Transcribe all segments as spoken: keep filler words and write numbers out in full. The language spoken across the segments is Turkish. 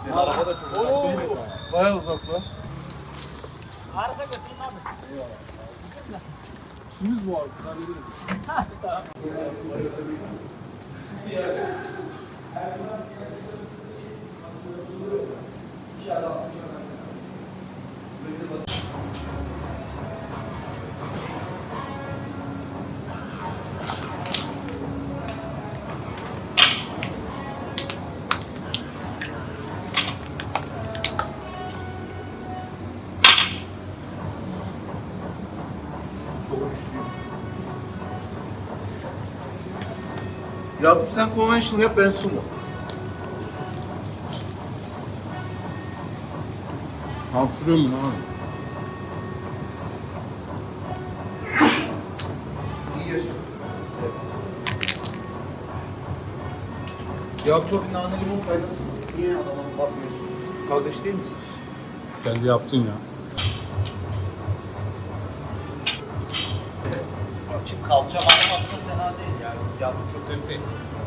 Senin araba da çok uzak değil mi sana? Bayağı uzak lan. Arasa götürün abi. Yüz var. Hallederiz. Ha tamam. Çok güçlüyüm. Yakup sen conventional yap, ben sumo. Hapşırıyor mu abi? İyi yaşa. Evet. Yakup abi nane limon kaynasın. Niye adama bakmıyorsun? Kardeş değil misin? Kendi yapsın ya. Şimdi kalça bağlamazsa fena değil yani. Siyahlık çok kötü değil.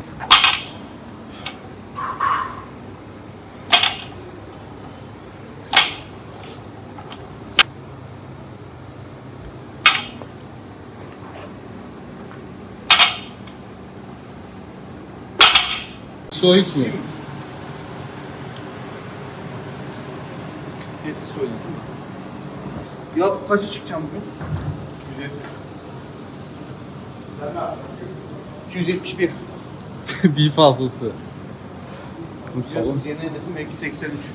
Sox mu? Tetkik söyledim. Yakup kaça çıkacağım bugün? iki yüz yetmiş bir. Bir fazlası. Biliyorsun yeni hedefim eksi seksen üç.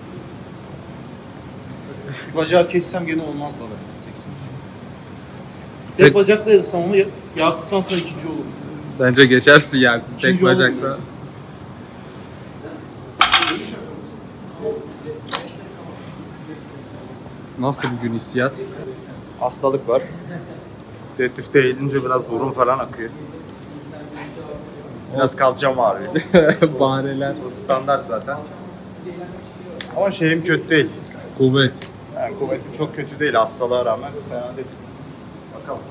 Bir bacağı kessem gene olmaz da ben seksen üç. Tek Tek- bacakla yarışsam ama Yakup'tan sonra ikinci olurum. Bence geçersin yani. İkinci Tek olurum bacakla. bence. Nasıl bugün hissiyat? Hastalık var. Deadlift'e eğilince biraz burun falan akıyor. Biraz kalçam ağrıyor. Bahaneler. Bu standart zaten. Ama şeyim kötü değil. Kuvvet. Yani kuvvetim çok kötü değil hastalığa rağmen. Fena değil. Bakalım.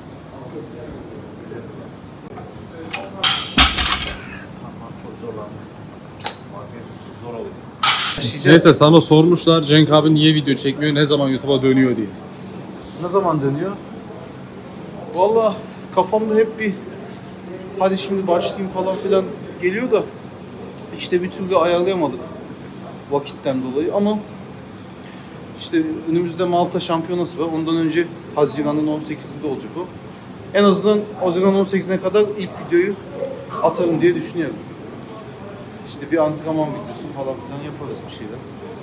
Aman çok zorlandım. Magnezyumsuz zor oluyor. Neyse sana sormuşlar Cenk abi niye video çekmiyor, ne zaman YouTube'a dönüyor diye. Ne zaman dönüyor? Vallahi kafamda hep bir hadi şimdi başlayayım falan filan geliyor da işte bir türlü ayarlayamadık vakitten dolayı ama işte önümüzde Malta şampiyonası var. Ondan önce Haziran'ın on sekizinde olacak o. En azından Haziran on sekizine kadar ilk videoyu atarım diye düşünüyorum. İşte bir antrenman videosu falan filan yaparız bir şeyler.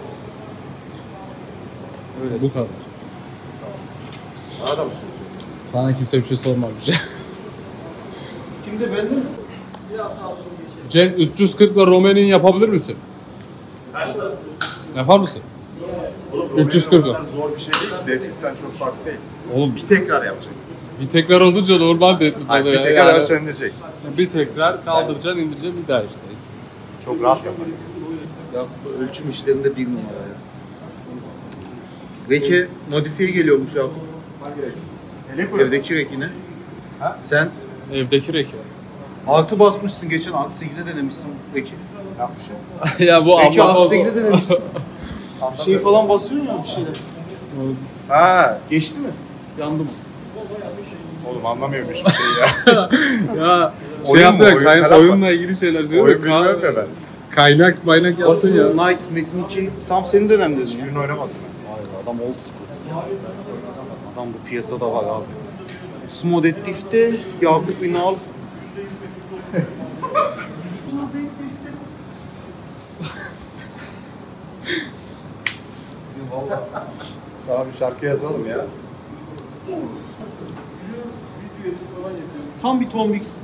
Öyle. Bu kadar. Bana da mı söyleyeceksin? Sana kimse bir şey sormamış. Kimde, bende mi? Cenk üç yüz kırkla Romain'in yapabilir misin? Yapar mısın? üç yüz kırk. O kadar zor bir şey değil ki. Deadlift'ten çok farklı değil. Oğlum Bir tekrar yapacak. bir tekrar olunca normal deadlift Hayır, oluyor bir tekrar yani. aşağı indirecek. Bir tekrar kaldıracaksın, indireceksin bir daha işte. Çok rahat yapar. Ya bu ölçüm işlerinde bir numara ya. Reke modifiye geliyormuş abi. Evdeki rekine. Ha? Sen Evdeki reki. artı basmışsın geçen, artı sekize denemişsin reki. Yapmışım. Ya bu Reki Allah artı sekize denemişsin. Bir şey falan basıyor ya bir şeyler. Ha, Geçti mi? Yandı mı? oğlum anlamıyorum hiçbir şey ya. Ya şey Oyun mu? yaptı ya, Oyun kay- falan mı? oyunla ilgili şeyler söylüyor. Oyun Ka- bilmiyorum ya ben. Kaynak maynak yaptın ya. Knight, Metin iki tam senin dönemdesin ya. Hiçbirini oynamadım. Hayır, adam old school. Adam bu piyasada var abi. Sumo Deadlift'te Yakup Ünal. Sana bir şarkı yazalım ya. Tam bir Tom Mix.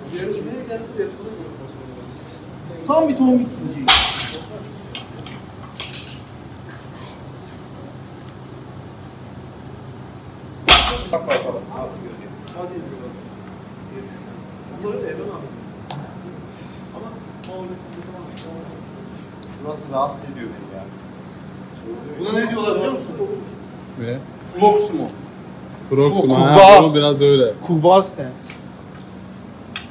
Tam bir Tom Mix'in Cenk. Bak bakalım nasıl görünüyor. Şurası rahatsız ediyor beni ya. Buna ne diyorlar biliyor musun? Ve Frog Sumo. Proxima Kurbağa. ha, onu biraz öyle. Kurbağa stance.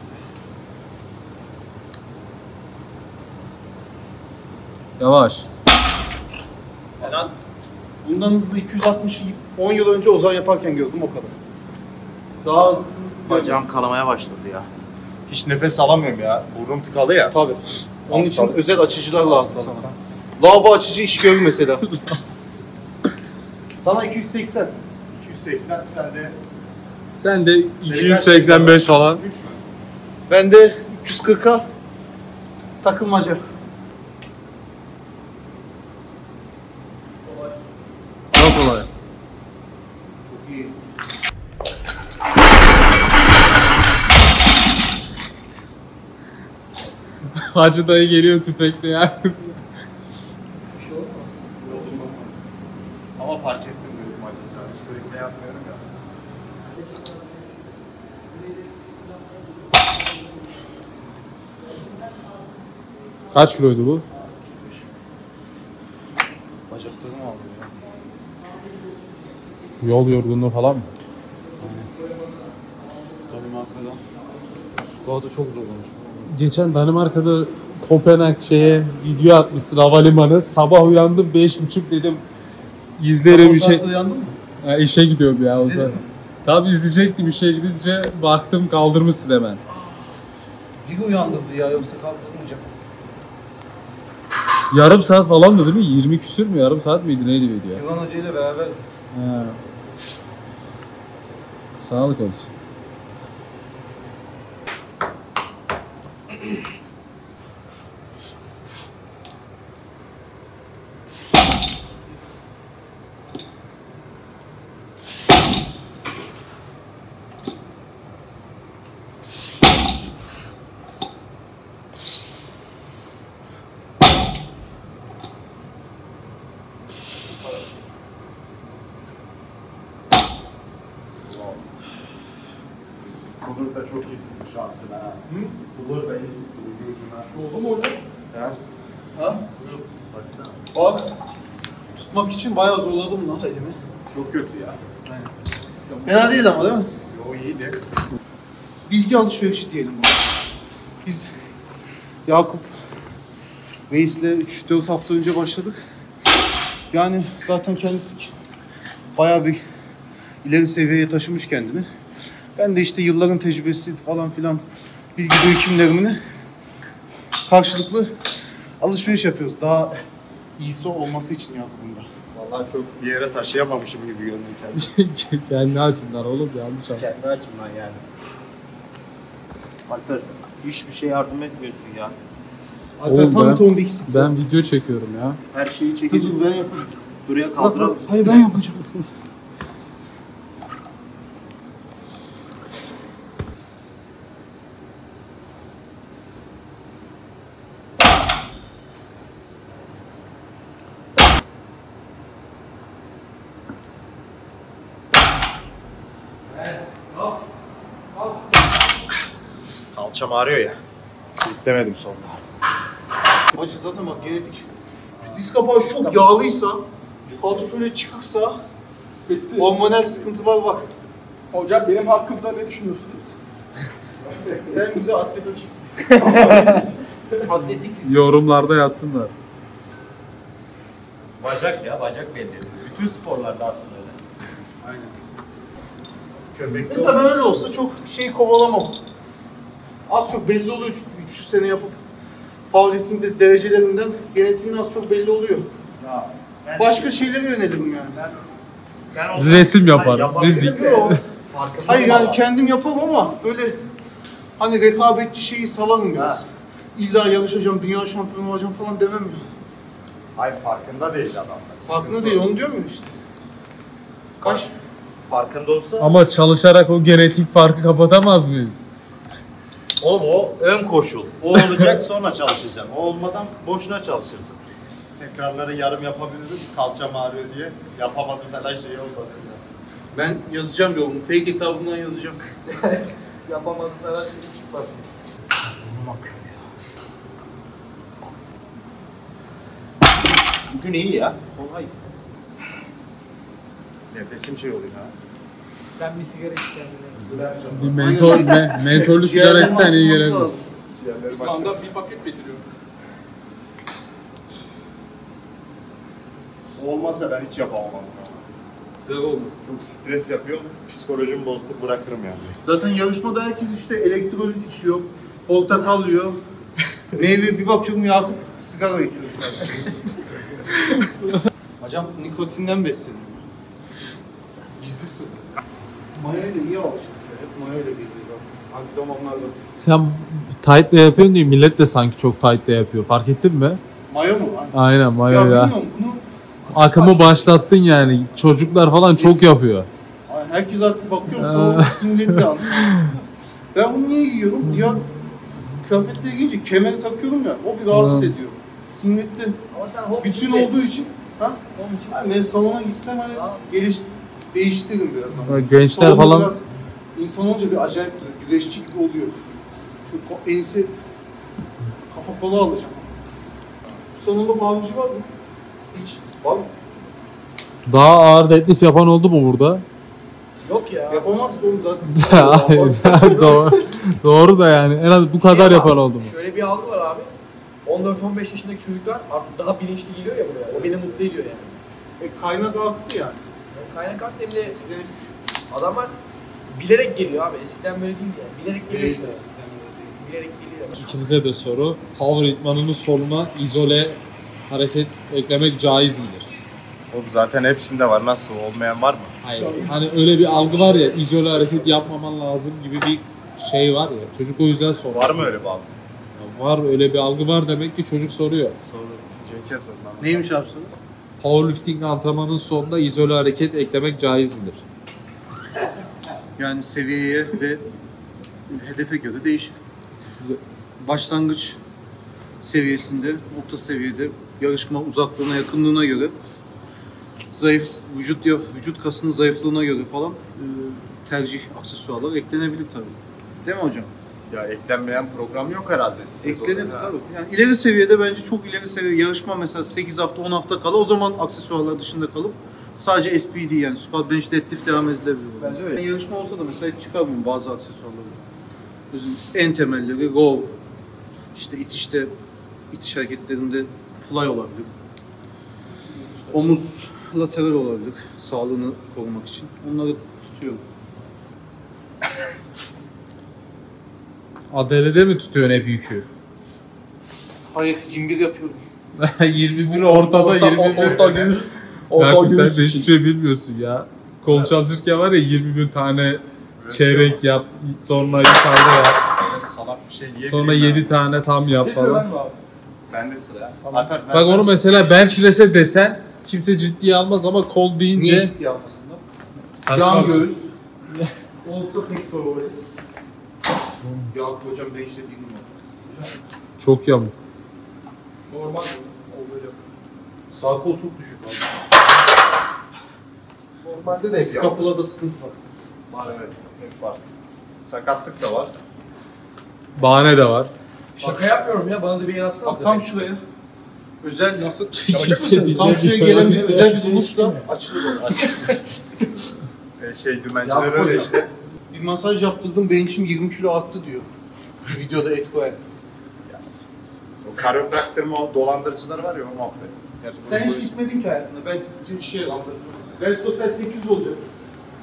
Yavaş. Fena. Bundan hızlı iki yüz altmışı on yıl önce Ozan yaparken gördüm o kadar. Daha hızlısını Bacağım kanamaya başladı ya. Hiç nefes alamıyorum ya. Burnum tıkalı ya. Tabii. Onun için Hastalık. özel açıcılar lazım Hastalık. sana. Lavabo açıcı iş görür mesela. Sana iki yüz seksen. iki yüz seksen sende Sen de iki yüz seksen beş falan. üç mü? Ben de üç yüz kırka takılmaca. Çok kolay. Çok iyi. Hacı dayı geliyor tüfekle ya. Bir şey oldu mu? Ama fark ettim dedim açıkçası. Sürekli yapmıyorum ya. Kaç kiloydu bu? Bacaklarım ağrıyor ya. Yol yorgunluğu falan mı? Danimarka'dan. Squat'ı çok zorlamış. Geçen Danimarka'da Kopenhag şeye video atmışsın havalimanı. Sabah uyandım beş buçuk dedim. İzlerim bir şey. Uyandın mı? Ha, işe gidiyorum ya o İzledin zaman. mi? Tabii izleyecektim işe gidince baktım kaldırmışsın hemen. Biri uyandırdı ya yoksa kaldırmayacaktı. Yarım saat falan da değil mi? yirmi küsür mü? Yarım saat miydi? Neydi video? Güven Hoca ile beraber Ha. Sağlık olsun. Bulur da çok iyi tuttu şansına ha. Bulur da iyi tuttu ucu ucuna. oldu mu orada? Ha? Ha? Baksana. Bak. Tutmak için bayağı zorladım lan elimi. Çok kötü ya. Fena değil ama değil mi? O iyiydi. Bilgi alışverişi diyelim buna. Biz Yakup Reis'le üç dört hafta önce başladık. Yani zaten kendisi bayağı bir ileri seviyeye taşımış kendini. Ben de işte yılların tecrübesi falan filan bilgi birikimlerimini karşılıklı alışveriş yapıyoruz. Daha iyisi olması için Yakup'un da. Vallahi çok bir yere taşıyamamışım gibi görünüyor kendimi. Kendi açımdan oğlum yanlış anladın. Kendi açımdan yani. Alper hiçbir şey yardım etmiyorsun ya. Alper Oğlum tam ben- tombiksin. Ben video çekiyorum ya. Her şeyi Dur çekici dur ben yapayım. buraya Bak, kaldıralım. bak, hayır ben yapacağım. Kalçam ağrıyor ya. Demedim sonra. Acı zaten bak genetik. Şu diz kapağı çok yağlıysa, şu kalça şöyle çıkıksa, Bitti. hormonal sıkıntılar var. Hocam benim hakkımda ne düşünüyorsunuz? Sen güzel atletik. atletik fizik. Yorumlarda yazsınlar. Bacak ya, bacak belli. Bütün sporlarda aslında öyle. Aynen. Köpekte Mesela böyle olsa çok şey kovalamam. Az çok belli oluyor üç sene yapıp powerlifting'de derecelerinden genetiğin az çok belli oluyor. Ya, ben Başka şeylere yönelirim yani. Ben, ben olsam- Resim yapar, Hayır, yapabilirim müzik. de Yok. farkında Hayır yani olmam. kendim yaparım ama böyle hani rekabetçi şeyi salarım biraz. Ha. İlla yarışacağım, dünya şampiyonu olacağım falan demem ya. Hayır farkında değil adamlar. Farkında Sıkıntı değil, o. onu diyorum ya işte. Kaç? Farkında olsa... Ama çalışarak o genetik farkı kapatamaz mıyız? Oğlum o ön koşul. O olacak sonra çalışacaksın. O olmadan boşuna çalışırsın. Tekrarları yarım yapabiliriz. Kalçam ağrıyor diye yapamadım falan şey olmasın ya. Ben yazacağım yolumu, fake hesabımdan yazacağım. Yapamadım falan şey çıkmasın. Bugün iyi ya. Kolay. Nefesim şey oluyor ha. Sen bir sigara iç kendine. Bir mentol, me, mentollü sigara isten iyi Ciğerlerin gelebilir. basması lazım. Ciğerleri Bir başka. anda bir paket getiriyor. Olmazsa ben hiç yapamam. Güzel olmaz. Çok stres yapıyor. Psikolojimi bozulup bırakırım yani. Zaten yarışmada herkes işte elektrolit içiyor, portakal yiyor. Meyve bir bakıyorum Yakup sigara içiyor şu an. Hocam nikotinden besleniyor. Gizlisin. Mayayla iyi alıştık ya. Hep mayayla geziyoruz artık. Antrenmanlarda. Sen tight'le yapıyorsun diye millet de sanki çok tight'le yapıyor. Fark ettin mi? Maya mı lan? Aynen Ya mayo ya. bilmiyorum bunu. Akımı başlattın yani. Çocuklar falan çok yapıyor. Ay, herkes artık bakıyorum salonda sinirlendi antrenmanda. Ben bunu niye giyiyorum? Diğer kıyafetlere giyince kemeri takıyorum ya. O bir rahatsız Hı. ediyor. Sinirli. Ama sen home Bütün içinde- olduğu için. Ha? Home için- Yani ben salona gitsem hani Rahatsız. geliş, değiştiririm biraz ama. Böyle gençler Salonda falan- biraz insan olunca bir acayip duruyor. Güreşçi gibi oluyor. Şu ko- ense kafa kola alacağım. Bu salonda bağırıcı var mı? Hiç. Var mı? Daha ağır deadlift yapan oldu mu burada? Yok ya. Yapamaz ki oğlum zaten. doğru, doğru da yani en az bu kadar Şey yapan var, oldu mu? Şöyle bir algı var abi. on dört on beş yaşındaki çocuklar artık daha bilinçli geliyor ya buraya. O beni mutlu ediyor yani. E, kaynak arttı yani. Yani kaynak arttı hem de Eskiden hiçbir şey adamlar bilerek geliyor abi. Eskiden böyle değildi yani. Bilerek geliyor. değildi eskiden öyle değil. Bilerek geliyor. İkinize de soru. Power idmanının sonuna izole hareket eklemek caiz midir? Oğlum zaten hepsinde var. Nasıl? Olmayan var mı? Hayır. Hani öyle bir algı var ya, izole hareket yapmaman lazım gibi bir şey var ya. Çocuk o yüzden soruyor. Var mı öyle bir algı? Ya var, öyle bir algı var demek ki çocuk soruyor. Soru. Cenk'e sorun. Neymiş abi soru? Powerlifting antrenmanının sonunda izole hareket eklemek caiz midir? Yani seviyeye ve hedefe göre değişir. Başlangıç seviyesinde, orta seviyede yarışma uzaklığına, yakınlığına göre zayıf vücut ya vücut kasının zayıflığına göre falan e, tercih aksesuarlar eklenebilir tabii. Değil mi hocam? Ya eklenmeyen program yok herhalde size. Eklenir tabii. Yani ileri seviyede bence çok ileri seviye yarışma mesela sekiz hafta on hafta kala o zaman aksesuarlar dışında kalıp sadece S P D yani squat bench deadlift devam edilebilir. Bence de. Yani yarışma olsa da mesela hiç çıkarmıyorum bazı aksesuarları. Bizim en temelleri row, işte itişte, itiş hareketlerinde fly olabilir. Omuz lateral olabilir sağlığını korumak için. Onları tutuyorum. A D L'de mi tutuyorsun hep yükü? Hayır yirmi bir yapıyorum. yirmi bir ortada, yirmi bir. Orta göğüs. Orta Yakup sen göğüs de hiçbir için. şey bilmiyorsun ya. Kol çalışırken var ya yirmi bir tane çeyrek yap, sonra yukarıda yap, Böyle salak bir şey diye sonra yedi tane tam yap Siz falan. öğren mi abi? Bende sıra. Alper, Bak onu mesela bench press'e desen kimse ciddiye almaz ama kol deyince Niye ciddi almasınlar? saçma Yan bir şey. göğüs, orta pectoralis. Yakup hocam bench'te bir numara. Çok yamuk. Normal mi? O böyle. Sağ kol çok düşük abi. Normalde de hep yap. Skapulada sıkıntı var. Var evet. Hep var. Sakatlık da var. Bahane de var. Şaka yapmıyorum ya. Bana da bir yer atsanız. Bak tam şuraya. Özel Nasıl? Kimse tam diyecek şuraya bir şey gelen yok. bir özel bir buluşla açılır o. Ee, şey dümenciler Ya, öyle hocam. işte. Bir masaj yaptırdım bench'im yirmi kilo arttı diyor. Bir videoda et koyan. Ya, sıkıntısınız. O karopraktörme o dolandırıcılar var ya o muhabbet. Gerçi Sen bu- hiç gitmedin ki hayatında. Belki bir şey belki total sekiz yüz olacak biz.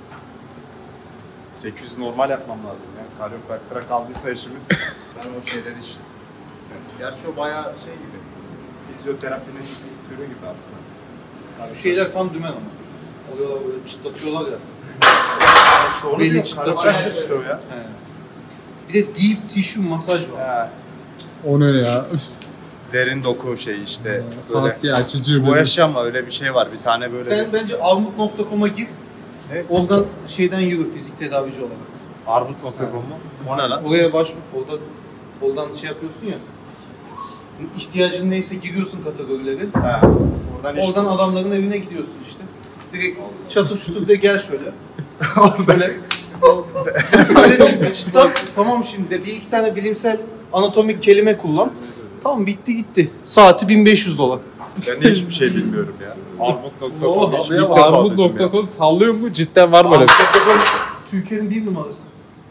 sekiz yüz normal yapmam lazım ya. Karyopraktıra kaldıysa işimiz. Ben o şeyleri hiç... Gerçi o bayağı şey gibi. Fizyoterapinin bir türü gibi aslında. Şu şeyler tam dümen ama. Oluyorlar böyle çıtlatıyorlar ya. İşte onu Belli diyorum, çıtlatıyor. karopraktör işte o ya. He. Bir de deep tissue masaj var. Ha, O ne ya? derin doku şey işte. Böyle. Tansiye açıcı Bu böyle. yaşam öyle bir şey var. Bir tane böyle Sen bence armut nokta com'a gir. Ne? Oradan şeyden yürü fizik tedavici olarak. armut nokta com mu? O ne lan? Oraya başvur. Orada oradan şey yapıyorsun ya. İhtiyacın neyse giriyorsun kategorileri. Ha, oradan iş- Oradan adamların evine gidiyorsun işte. Direkt çatır çutur de gel şöyle. Böyle. Böyle çıt- çıtlat. Tamam şimdi de bir iki tane bilimsel anatomik kelime kullan. Tamam bitti gitti. Saati bin beş yüz dolar. Ben de hiçbir şey bilmiyorum ya. armut nokta com Oh, hiç abi ilk ya, defa armut duydum nokta ya. com sallıyor mu? Cidden var böyle. Türkiye'nin bir numarası.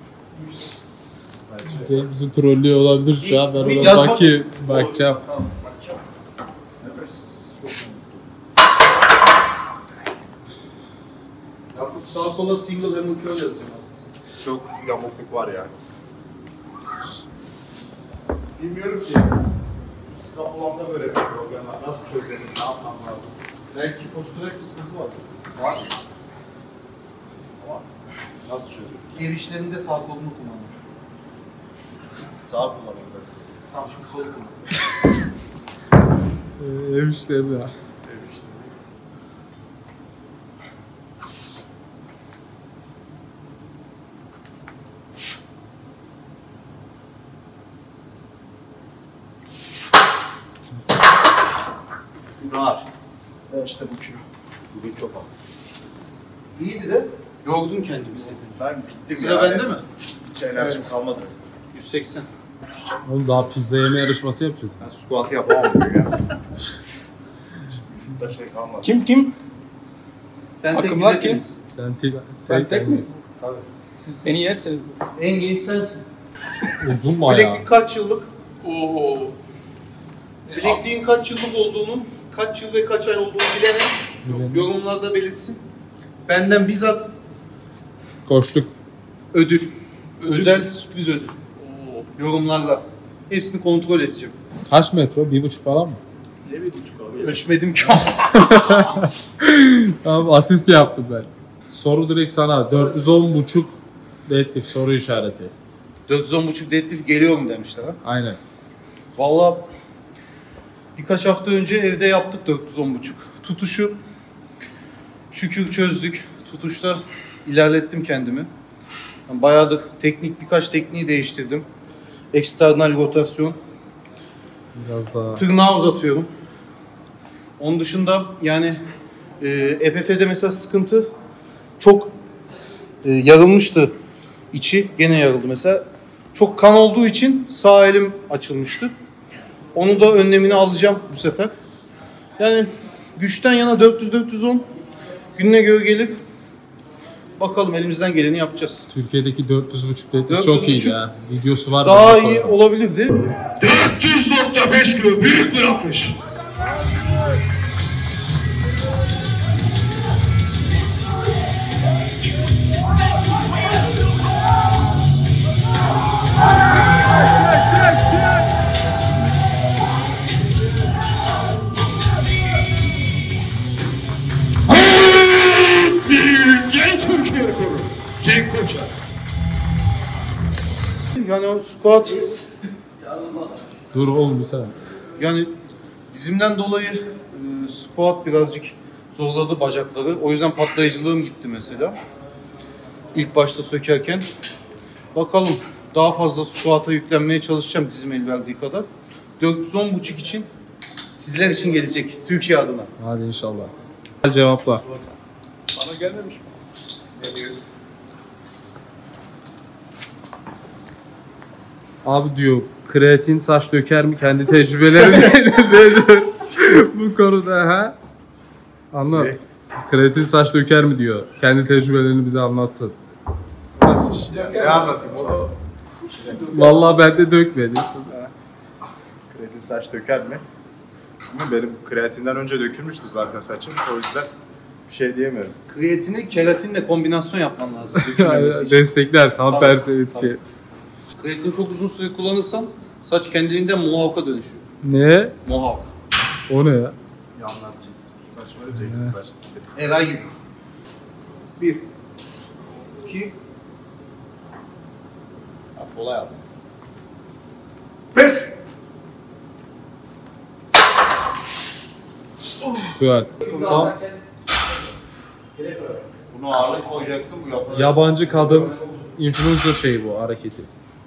Şey, bizi trollüyor olabilir şu an. Ben ona Yazma- bakayım, bakacağım. Tamam bakacağım. Sağ kola single hammer curl yazıyor. Çok yamukluk var ya. Bilmiyorum ki. Şu skapulamda böyle bir problem var. Nasıl çözelim? Ne yapmam lazım? Belki postural bir sıkıntı var. Var mı? Ama nasıl çözülür? Ev işlerinde sağ kolunu kullanıyor. Sağ kullanın zaten. Tamam şimdi sol kullanıyor. Ee, ev işleri ya. Ev işte. Var. Evet işte bu kilo. Bugün çok ağır. İyiydi de yorgun kendimizi. Ben bittim Sıra ya. bende mi? Hiç enerjim kalmadı. yüz seksen. Oğlum daha pizza yeme yarışması yapacağız. Ben squat yapamam bugün ya. Şurada şey kalmadı. Kim kim? Sen tek Takımlar bize kim? temiz. Sen tek, Ben tek mi? Tabii. Siz beni yerseniz. En genç sensin. Uzun mu ayağı? Bileklik kaç yıllık? Oo. Bilekliğin kaç yıllık olduğunu, kaç yıl ve kaç ay olduğunu bilene Bilelim. yorumlarda belirtsin. Benden bizzat Koştuk. ödül. Özel sürpriz ödül. Yorumlarda. Hepsini kontrol edeceğim. Kaç metro? Bir buçuk falan mı? Ne bir buçuk abi. Ölçmedim ki. Tamam, asist yaptım ben. Soru direkt sana. dört yüz on buçuk deadlift soru işareti. dört yüz on buçuk deadlift geliyorum demişler ha. Aynen. Vallahi birkaç hafta önce evde yaptık dört yüz on buçuk. Tutuşu şükür çözdük. Tutuşta ilerlettim kendimi. Yani bayağıdır teknik birkaç tekniği değiştirdim. Eksternal rotasyon. Biraz daha. Tırnağı uzatıyorum. Onun dışında yani e, E P F'de mesela sıkıntı çok e, yarılmıştı içi. Gene yarıldı mesela. Çok kan olduğu için sağ elim açılmıştı. Onu da önlemini alacağım bu sefer. Yani güçten yana dört yüz dört yüz on gününe göre gelir. Bakalım elimizden geleni yapacağız. Türkiye'deki dört yüz buçuk deadlift dört yüz çok iyi buçuk ya. Videosu var. Daha bende iyi falan. olabilirdi. dört yüz nokta beş kilo büyük bir alkış. Birinci Türkiye rekoru. Cenk Koçak. Yani o squat Dur oğlum bir saniye. yani dizimden dolayı e, squat birazcık zorladı bacakları. O yüzden patlayıcılığım gitti mesela. İlk başta sökerken. Bakalım daha fazla squat'a yüklenmeye çalışacağım dizim el verdiği kadar. dört yüz on buçuk için sizler için gelecek Türkiye adına. Hadi inşallah. Gel cevapla. Bana gelmemiş mi? Abi diyor kreatin saç döker mi kendi tecrübelerini bu konuda ha? Anlat. Ne? Kreatin saç döker mi diyor. Kendi tecrübelerini bize anlatsın. Nasıl iş ya? Ne anlatayım oğlum? Vallahi ben de dökmedim. Kreatin saç döker mi? Ama benim kreatinden önce dökülmüştü zaten saçım. O yüzden bir şey diyemiyorum. Kreatini keratinle kombinasyon yapman lazım dökülmemesi için. Destekler tam Tabii, tersi etki. tabii. Kreatin çok uzun süre kullanırsan saç kendiliğinden mohawk'a dönüşüyor. Ne? Mohawk. O ne ya? Yanlar çekti. Saçları çekti. Saç tipi. Eray gibi. Bir. İki. Ha, kolay aldım. Pes. Güzel. Tam Bunu ağırlık koyacaksın bu yapacak. yabancı kadın influencer şeyi bu hareketi.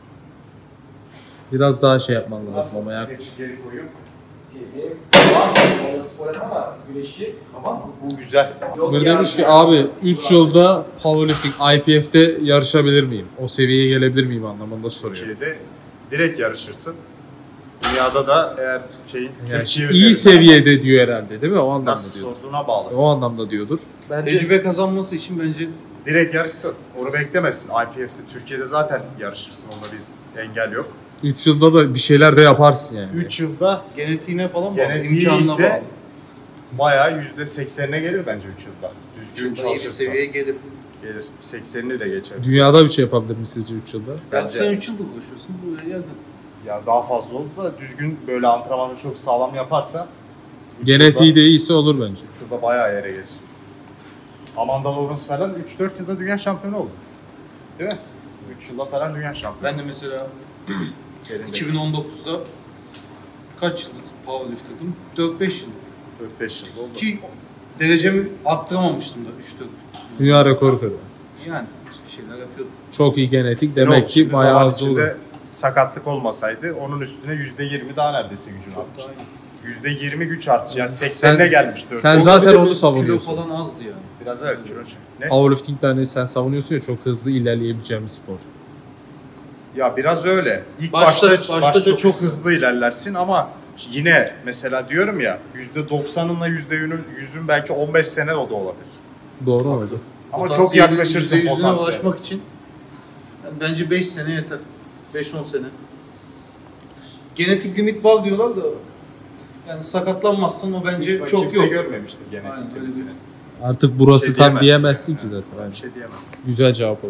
Biraz daha şey yapman lazım Nasıl? ama ya. Geri, geri koyayım. Tamam. Orada spor yapma ama güneşçi. Tamam. Bu güzel. Sınır demiş ki abi üç yılda powerlifting I P F'de yarışabilir miyim? O seviyeye gelebilir miyim anlamında soruyor. Türkiye'de direkt yarışırsın. Dünyada da eğer şeyin Yani Türkiye iyi üzerinde seviyede diyor herhalde değil mi? O anlamda nasıl diyor. sorduğuna bağlı. O anlamda diyordur. Bence Tecrübe kazanması için bence direkt yarışsın. Onu beklemesin. I P F'de Türkiye'de zaten yarışırsın. Onda biz engel yok. üç yılda da bir şeyler de yaparsın yani. üç yılda genetiğine falan bağlı. genetiği imkanına ise bağlı. bayağı yüzde seksenine gelir bence üç yılda. Düzgün Yılda iyi bir çalışırsa. seviyeye gelir. Gelir. seksenini de geçer. Dünyada bir şey yapabilir mi sizce üç yılda? Bence- Sen üç yıldır uğraşıyorsun, buraya geldin. Ya daha fazla oldu da düzgün böyle antrenmanı çok sağlam yaparsa üç Genetiği yılda- de iyiyse olur bence. üç yılda bayağı yere gelir. Amanda Lawrence falan üç dört yılda dünya şampiyonu oldu. Değil mi? üç yılda falan dünya şampiyonu. Ben de mesela Serinde iki bin on dokuzda kaç yıldır powerlifter'dım? dört beş yıl. dört beş yılda oldu. Ki derecemi arttıramamıştım da üç dört. Dünya rekoru kırdı. Yani bir şeyler yapıyordum. Çok iyi genetik. Ne oldu? Demek ki Şimdi bayağı zaman az olur. içinde sakatlık olmasaydı onun üstüne yüzde yirmi daha neredeyse gücün Çok artmış. daha iyi. yüzde yirmi güç artışı. Yani seksenine gelmiş dört. sen Orada zaten bir de onu kilo savunuyorsun. falan azdı yani. Biraz evet kilo şey. Ne? Powerlifting'de hani sen savunuyorsun ya çok hızlı ilerleyebileceğim bir spor. Ya biraz öyle. İlk Başta- başta, başta başta, çok çok, hızlı ilerlersin ama yine mesela diyorum ya yüzde doksanınla yüzde yüzün belki on beş sene o da olabilir. Doğru muydu? Ama çok Potansiyelin yaklaşırsın yüzde yüzüne potansiyele. ulaşmak için yani bence beş sene yeter. beş on sene. Genetik limit var diyorlar da yani sakatlanmazsan o bence Hiç çok kimse yok. görmemiştir genetik Aynen, öyle limitini. değil. Artık burası Bir şey tam diyemezsin diyemezsin yani. ki zaten. Bir şey diyemezsin. Güzel cevap oldu.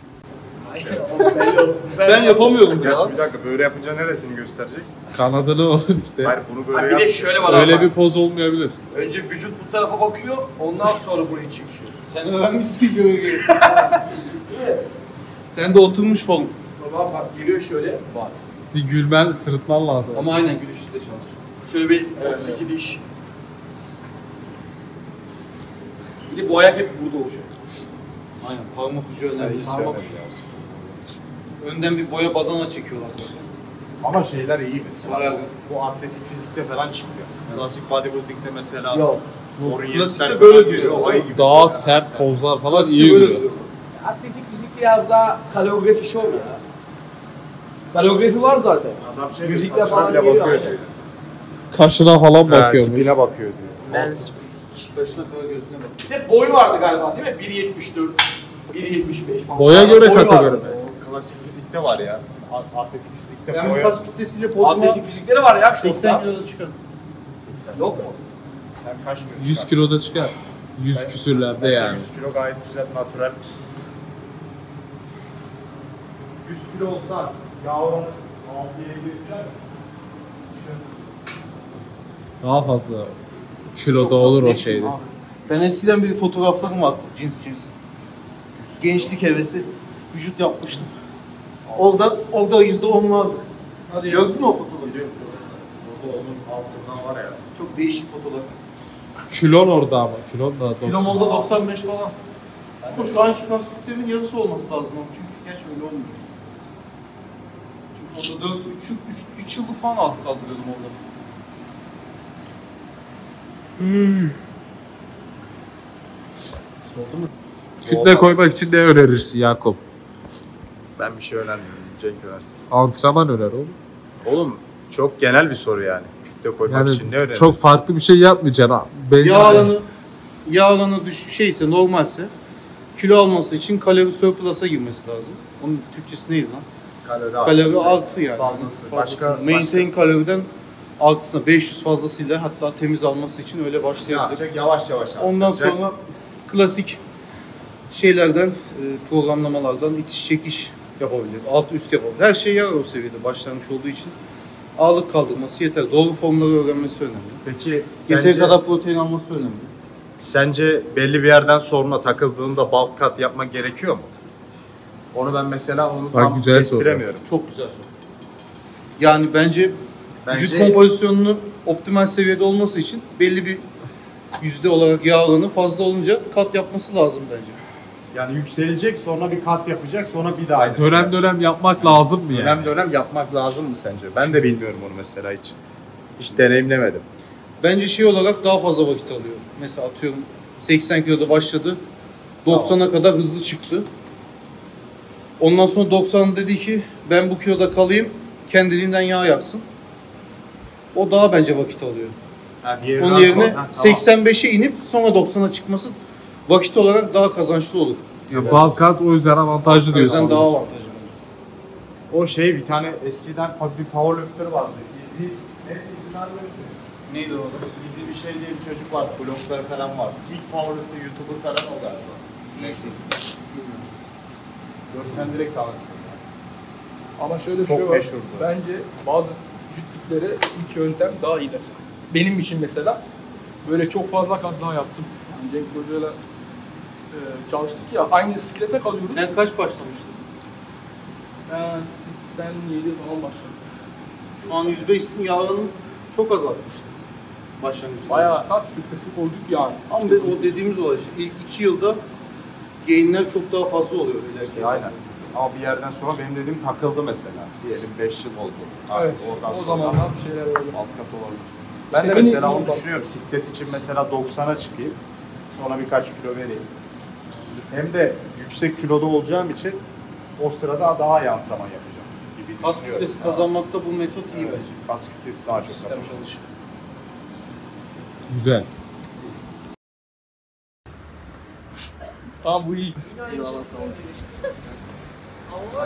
Ben yapamıyorum ya. Gerçi bir dakika böyle yapınca neresini gösterecek? Kanadını olur işte. Hayır bunu Ha, böyle bir de yap. şöyle var Öyle ama. bir poz olmayabilir. Önce vücut bu tarafa bakıyor, ondan sonra burayı çekiyor. Sen öğrenmişsin göre Sen de oturmuş form. Tamam bak geliyor şöyle. Bak. Bir gülmen, sırıtman lazım. Ama aynen gülüşte çalışıyor. Şöyle bir otuz iki diş. Bir de bu ayak hep burada olacak. Aynen parmak ucu Ya önemli. hiç Parmak sevmedim ucu. Önden bir boya badana çekiyorlar zaten. Ama şeyler iyi mesela. Var abi. Bu atletik fizikte falan çıkıyor. Klasik bodybuilding'de mesela Yok. Orun Klasikte Yesler böyle falan duruyor. Ay gibi Daha yani. sert pozlar falan Klasikte iyi böyle duruyor. duruyor. Atletik fizik biraz daha koreografi şov ya. Koreografi var zaten. Adam şey Müzikle diyor, falan saçına bile geliyor bakıyor aynen. diyor. Kaşına falan Ha, bakıyormuş. tipine bakıyor diyor. Men's fizik. Kaşına kadar gözüne bak. Bir de boy vardı galiba değil mi? bir yetmiş dört, bir yetmiş beş falan. Boya göre Boy kategori vardı. mi? O klasik fizikte var ya. A- Atletik fizikte Ben bu boya. kas kütlesiyle podyuma Atletik fizikleri var ya. seksen şokta. kiloda çıkarım. seksen. Yok mu? Sen kaç kilo yüz çıkarsın? kiloda çıkar. yüz Ben- küsürlerde bence yani. yüz kilo gayet güzel, natürel. yüz kilo olsa yağ oranı altıya yediye düşer mi? Düşün. Daha fazla kiloda olur o şeyde. Abi, Ben eskiden bir fotoğraflarım vardı cins cins. Gençlik hevesi vücut yapmıştım. Orada orada yüzde on vardı. Hadi Gördün mü o fotoğrafı? Biliyorum. Orada onun altından var ya. Çok değişik fotoğraf. Kilon orada ama. Kilon da Kilom doksan. orada doksan beş falan. Ama şu anki kas kütlemin yarısı olması lazım ama çünkü geç öyle olmuyor. Çünkü orada dört, üç, üç yıldır falan alt kaldırıyordum orada. Sordu mu? Kütle koymak için ne önerirsin Yakup? Ben bir şey önermiyorum. Cenk önersin. Antrenman öner oğlum. Oğlum çok genel bir soru yani. Kütle koymak Yani için ne önerirsin? çok farklı bir şey yapmayacaksın. ha. Ben Yağ alanı, yağ alanı düşük şeyse, normalse kilo alması için kalori surplus'a girmesi lazım. Onun Türkçesi neydi lan? kalori, Kalori artı yani. Fazlası. Fazlası. Başka, Maintain başka. kaloriden altısına beş yüz fazlasıyla hatta temiz alması için öyle Ne başlayabilir. yapacak? Yavaş yavaş Ondan arttıracak. sonra klasik şeylerden, e, programlamalardan itiş çekiş yapabilir, alt üst yapabilir. Her şey yarar o seviyede başlangıç olduğu için. Ağırlık kaldırması yeter. Doğru formları öğrenmesi önemli. Peki Yeteri sence, kadar protein alması önemli. sence belli bir yerden sonra takıldığında bulk cut yapmak gerekiyor mu? Onu ben mesela onu Bak, tam güzel soru. kestiremiyorum. Çok güzel soru. Yani bence, Bence vücut kompozisyonunu optimal seviyede olması için belli bir yüzde olarak yağ oranı fazla olunca kat yapması lazım bence. yani yükselecek, sonra bir kat yapacak, sonra bir daha aynısı. Dönem yapacak. dönem yapmak lazım mı yani? Dönem dönem yapmak lazım mı sence? Ben de bilmiyorum onu mesela hiç. Hiç deneyimlemedim. Bence şey olarak daha fazla vakit alıyor. Mesela atıyorum seksen kiloda başladı. doksana kadar hızlı çıktı. Ondan sonra doksan dedi ki ben bu kiloda kalayım, kendiliğinden yağ yaksın. O daha bence vakit alıyor. Ha, diğeri Onun daha yerine kolay. Ha, tamam. seksen beşe inip sonra doksana çıkması vakit olarak daha kazançlı olur. Ya, Balkat o yüzden avantajlı O diyorsun. yüzden daha avantajlı. O şey bir tane eskiden bir powerlifter vardı. İzi, ne izin alıyor? Neydi o? İzi bir şey diye bir çocuk vardı. Blogları falan vardı. İlk powerlifter YouTuber falan o galiba. İyisin. Görsen direkt alırsın. Ama şöyle bir Çok şey var. meşhurdu. Bence bazı vücut tipleri ilk yöntem daha iyidir. Benim için mesela böyle çok fazla kas daha yaptım. Yani Cenk Hoca'yla e, çalıştık ya, aynı siklete kalıyoruz. Sen kaç başlamıştın? Ben seksen yedi falan başladım. Şu an yüz beşsin, yağın çok azaltmıştın başlangıcında. Bayağı kas kütlesi koyduk yani. Ama de- o dediğimiz olay işte ilk iki yılda gainler çok daha fazla oluyor ileriki. Aynen. Ama bir yerden sonra benim dediğim takıldı mesela. Diyelim beş yıl oldu. Evet, Oradan o sonra zamanlar bir şeyler öyle. alt kat olabilir. Ben İşte de beni- mesela onu düşünüyorum. Siklet için mesela doksana çıkayım. Sonra birkaç kilo vereyim. Hem de yüksek kiloda olacağım için o sırada daha iyi antrenman yapacağım gibi Kas düşünüyorum. kütlesi kazanmakta bu metot iyi Evet, bence. kas kütlesi daha çok Sistem kazanıyor. çalışıyor. Güzel. Tamam bu iyi. Eyvallah sağ olasın.